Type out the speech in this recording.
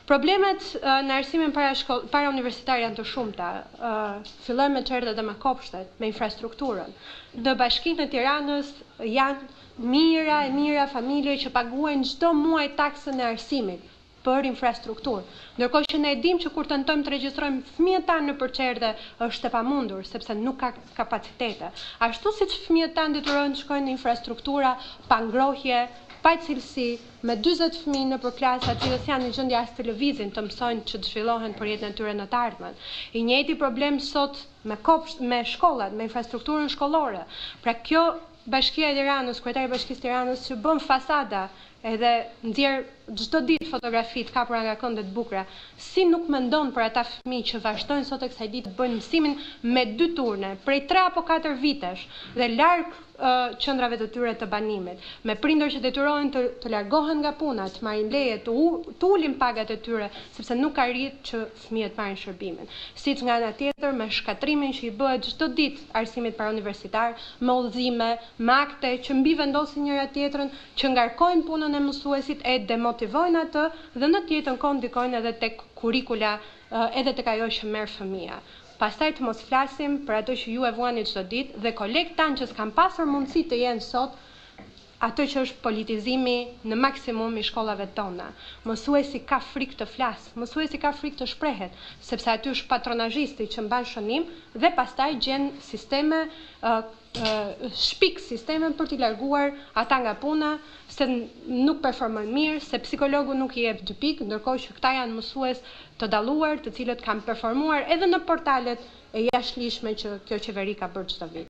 Problemet në arsimin para universitar janë të shumta. Fillojmë me çerdhet dhe me kopshtet, me infrastrukturën. Në Bashkinë e Tiranës janë mira familje që paguajnë çdo muaj taksën e arsimit për infrastrukturë. Ndërkohë që ne e dimë që kur tentojmë të regjistrojmë fëmijët tanë nëpër çerdhe është e pamundur sepse nuk ka kapacitete. Ashtu siç fëmijët tanë detyrohen të shkojnë në infrastruktura pa ngrohje, pa cilësi, me 40 fëmijë nëpër klasa, të cilët janë në gjendje as të lëvizin, të mësojnë që të zhvillohen për jetën e tyre në të ardhmen. I njëjti problem sot me shkollat, me infrastrukturën shkollore. Pra kjo Bashkia e Tiranës, kryetari i Bashkisë Tiranës që bën fasada edhe nxjerr çdo ditë fotografi të kapura nga këndet bukura, si nuk mendon për ata fëmijë që vazhdojnë sot e kësaj ditë të bëjnë mësimin me 2 turne, prej 3 apo 4 vitesh dhe larg qendrave të tyre të banimit, me prindër që detyrohen të largohen nga puna, të marrin leje, të ulin pagat e tyre, sepse nuk arrit që fëmijët marrin shërbimin. Siç nga ana tjetër me shkatrimin që i bëhet çdo ditë arsimit parauniversitar, me udhëzime, me akte që mbi vendosin njëra tjetrën, që ngarkojnë punën e mësuesit, e demotivojnë atë dhe në të njëjtën kohë ndikojnë edhe tek kurrikula, edhe tek ajo që merr fëmia. Pastaj të mos flasim për ato që ju e vuani çdo ditë dhe kolegët tanë që s'kan pasur mundësi të jenë sot, ato që është politizimi në maksimum i shkollave tona. Mësuesi ka frikë të flasë, mësuesi ka frikë të shprehet, sepse aty është patronazhisti që mban shënim dhe pastaj gjen sisteme sisteme për t'i larguar ata nga puna, se nuk performojnë mirë, se psikologu nuk i jep 2 pikë, ndërkohë që këta janë mësues të dalluar, të cilët kanë performuar edhe në portalet e jashtëligjshme që kjo qeveri ka bërë çdo vit.